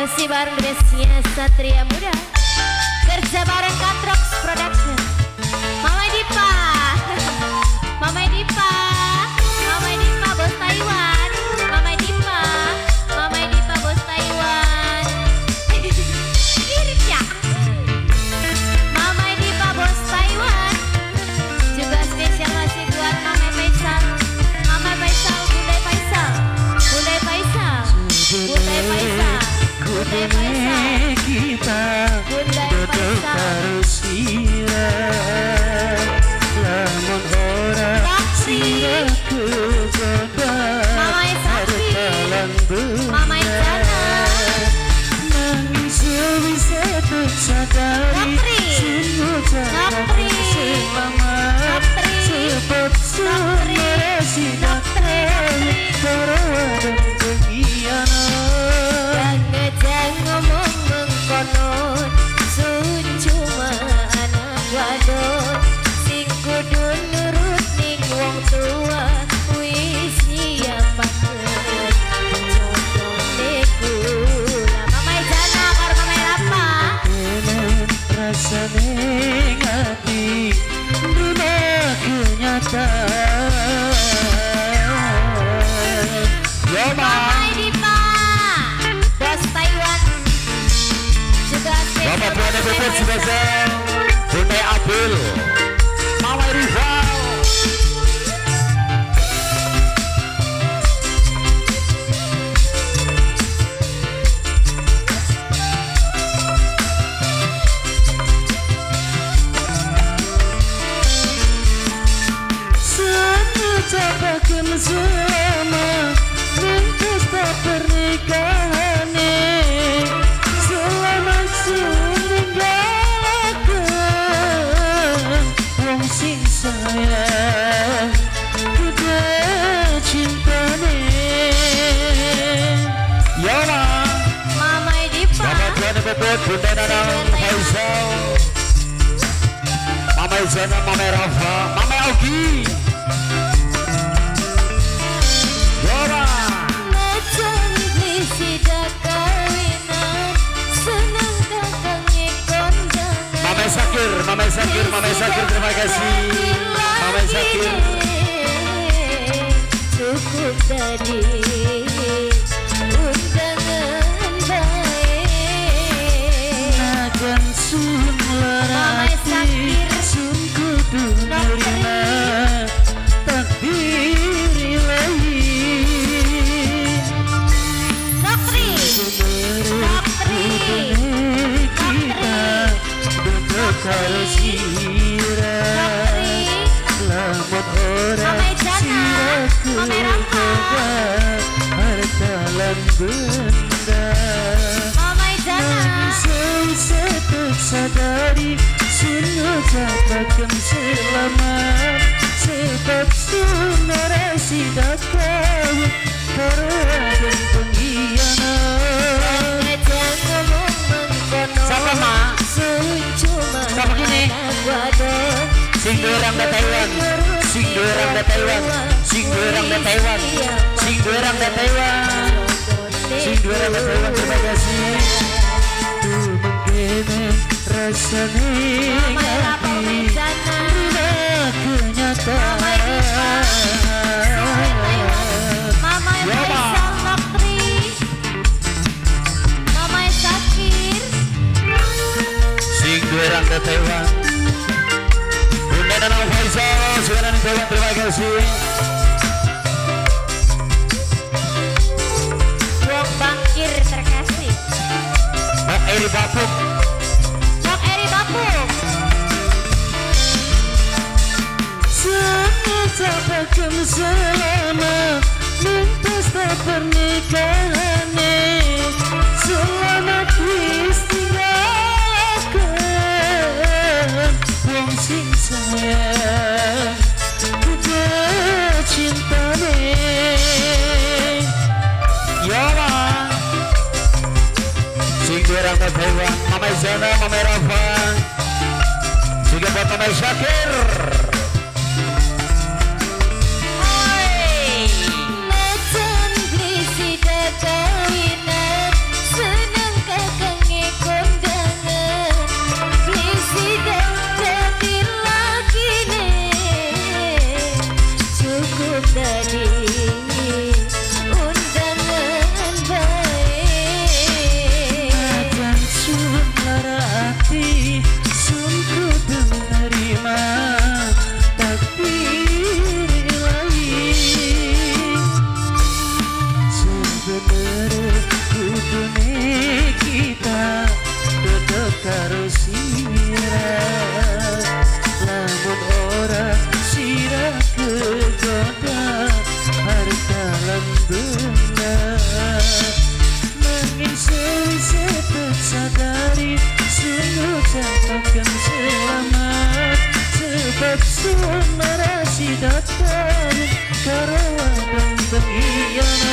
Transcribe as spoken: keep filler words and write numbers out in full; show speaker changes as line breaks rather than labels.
Masih bareng Gracia Satria Muda, kerja bareng Katrox Production. Mama Dipa, Mama Dipa, Mama Dipa bos Taiwan, Mama Dipa, Mama Dipa bos Taiwan. Irit ya, Mama Dipa bos Taiwan. Juga spesial masih buat Mama Faisal, Mama Faisal, Bunda Faisal, Bunda Faisal, Bunda Faisal. Bunda Faisal, kita Bunda Faisal sirat, lamun ora sirah kegoda, Mama Isaki, Mama Isana, nangis bisa tersadari, sungguh capek semama, sebab semua sidatang, terwadam kegiatan. Ngomong mengkonon sun cuma anak wadon sing kudu nurut ning wong tua wis nyiapakeun condong dekula. Mama Jana karo Mama Rapa rasane ngati dunia kenyataan. Yo Mama Dipa bos Taiwan. Bapak Tuan Ibu Spesial Bunda Abdul, Mama Rizal. Mengucapkan selamat pesta pernikahan. Sayang, udah cinta nih. Ya Mama Dipa, Bapak Tuan Ibu Bunda Nanang Faisal, Mama Izana, Mama Rafa, Mama Augie. Ya Macan isi kawinan, senang kakang ngekon jangan. Mama Sakir, Mama Sakir, Mama Sakir, terima kasih. Mama Sakir cukup tadi undangan baik nagan sun larati sun kudu nerima takdir ilahi. Nokri Nokri kita duduk sirah, lamun ora sirah kegoda harta lan benda. Nangis bisa tersadari sun ucapkan selamat, sebab sun ora sidak kawin terwadam pengkhianat. Siapa Ma? Siapa gini? Sing dorang da Taiwan, sing dorang da Taiwan, sing dorang da Taiwan, sing dorang da Taiwan, sing dorang da Taiwan. Terima kasih. Tuh mungkin rasanya hati sudah kenyataan. Mama Faisal Nokri, Mama Sakir, sing dorang da Taiwan. Nanang Faisal, sudah Taiwan, terima kasih. Wong Bangkir terkasih. Bok Eri Bapuk, Bok Eri Bapuk. Mengucapkan selamat pesta pernikahan, selamat istilahkan wong sing sayang, udah cinta nih. Ya sing dorang da Taiwan, Mama Izana, Mama Rafa, juga buat Mama Syakir. Macan beli sidak kawinan, senang Yana